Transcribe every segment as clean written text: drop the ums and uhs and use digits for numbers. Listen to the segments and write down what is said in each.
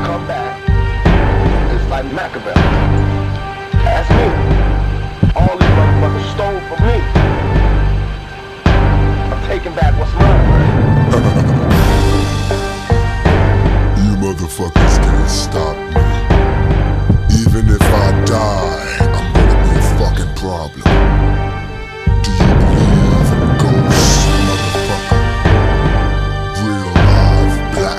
come back, it's like Machiavelli. That's me. All these motherfuckers stole from me. I'm taking back what's mine. You motherfuckers can't stop me. Even if I die, I'm gonna be a fucking problem. Do you believe in ghosts, motherfucker? Real live black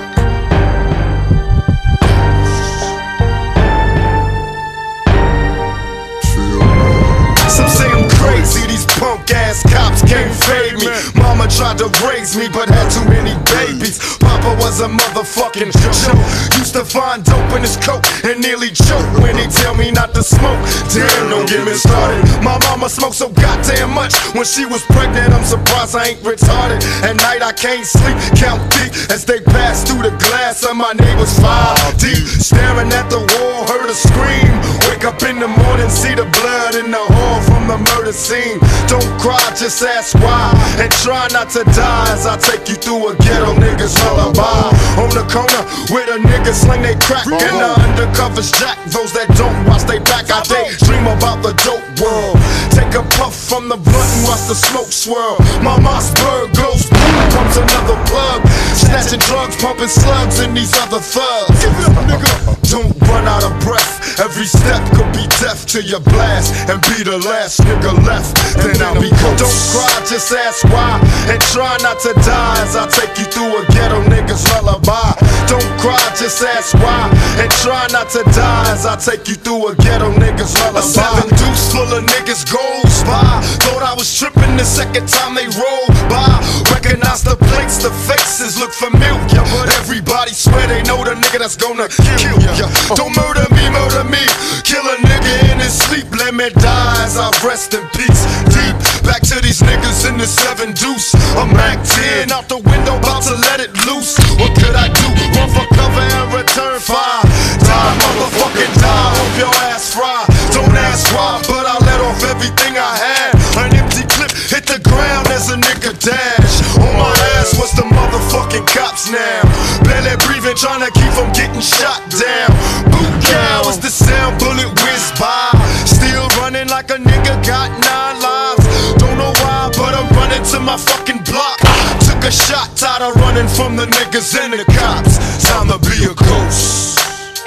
ghosts. Feel me? Some say I'm crazy, these punk ass cops can't fade me. Mama tried to raise me but had too many babies. Papa was a motherfucking joke. Used to find dope in his coat and nearly choke when he tell me not to smoke. Damn, don't get me started. My mama smoked so goddamn much when she was pregnant. I'm surprised I ain't retarded. At night I can't sleep, count deep as they pass through the glass of my neighbor's 5 deep. Staring at the wall, heard a scream. Wake up in the morning, see the blood in the hall from the murder scene. Don't cry, just ask why, and try not to die as I take you through a ghetto nigga's lullaby. On the corner where the niggas sling they crack and the undercovers jack those that don't watch they back. I daydream about the dope world. Take a puff from the blunt and watch the smoke swirl. My Mossberg goes boom, pumps another plug. Snatching drugs, pumping slugs and these other thugs. Don't run out of breath. Every step could be death to your blast and be the last nigga left. Then I'll be ghost. Don't cry, just ask why, and try not to die as I take you through a ghetto nigga's lullaby. Don't cry, just ask why, and try not to die as I take you through a ghetto nigga's lullaby. A 7 deuce full of niggas goes by. Thought I was tripping the second time they rolled by. Recognize the plates, the faces look familiar, but everybody swear they know the nigga that's gonna kill ya. Don't murder me, kill a nigga in his sleep. Let me die as I rest in peace. Deep back to these niggas in the 7 deuce. I'm Mac 10 out the window, about to let it loose. What could I do? Run for cover and return fire. Die, motherfucking die, hope your ass fry. Don't ask why, but I let off everything I had. An empty clip hit the ground as a nigga dash. On my ass was the motherfucking cops now. Barely breathing, trying to keep from getting shot down. Boot cow is the sound, bullet whiz by. Still running like a nigga got 9 lives. Don't know why, but I'm running to my fucking block. Took a shot, tired of running from the niggas and the cops. Time to be a ghost.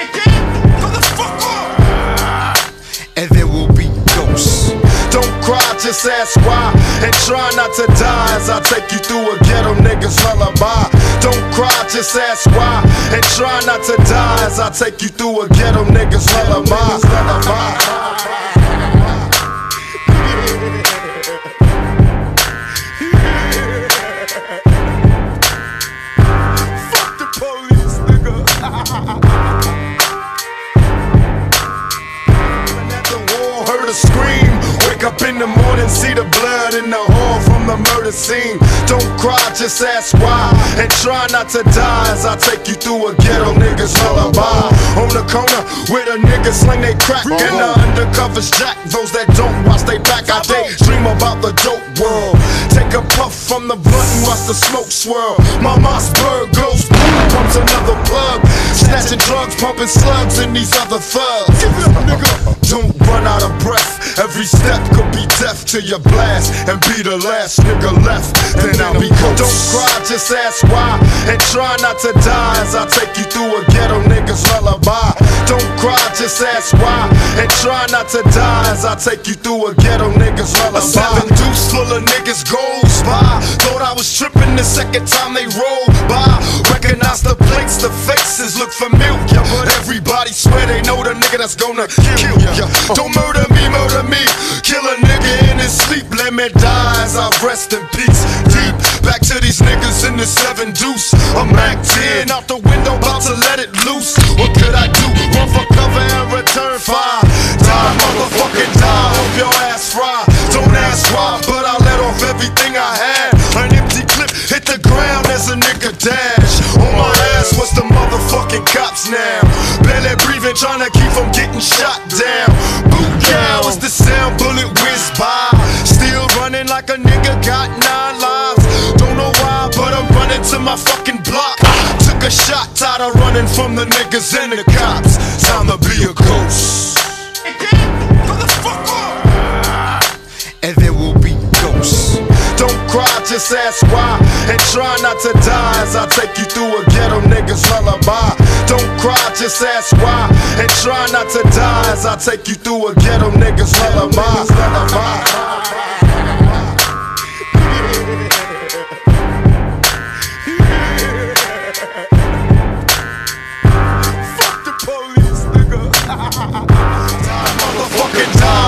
And there will be ghosts. Don't cry, just ask why, and try not to die as I take you through a ghetto nigga's lullaby. Don't cry, just ask why, and try not to die as I take you through a ghetto nigga's lullaby. Fuck the police, nigga. Heard a scream, wake up in the morning, see the blood in the hall from the murder scene. Don't cry, just ask why, and try not to die as I take you through a ghetto nigga's lullaby. On the corner where the niggas sling they crack and the undercovers jack those that don't watch they back. I daydream about the dope world. Take a puff from the blunt and watch the smoke swirl. My Mossberg goes boom, pumps another plug. Snatching drugs, pumping slugs and these other thugs. Don't run out of breath. Every step could be death to your blast and be the last nigga left. Then I'll be ghost. Don't cry, just ask why, and try not to die as I take you through a ghetto nigga's lullaby. Don't cry, just ask why, and try not to die as I take you through a ghetto nigga's lullaby. A 7 deuce full of niggas goes by. Thought I was tripping the second time they rolled by. Recognize the plates, the faces look familiar, but everybody swear they know the nigga that's gonna kill ya. Don't murder me, kill a nigga in his sleep. Let me die as I rest in peace. Deep back to these niggas in the 7 deuce. I'm Mac 10 out the window, about to let it loose. What could I do? Run for cover and return fire. Die, motherfucking die, hope your ass fry. Don't ask why, but I let off everything I had. An empty clip hit the ground as a nigga dash. On my ass was the motherfucking cops now. Barely breathing, trying to keep from getting shot down. Boot cow is the sound, bullet whiz by. Still running like a nigga got 9 lives. Don't know why, but I'm running to my fucking block. Took a been shot, tired of running from the niggas and the cops. Time to be a ghost. And there will be ghosts. Don't cry, just ask why, and try not to die as I take you through a ghetto nigga's lullaby. Don't cry, just ask why, and try not to die as I take you through a ghetto nigga's lullaby. Fuck the police, nigga. Motherfucking die.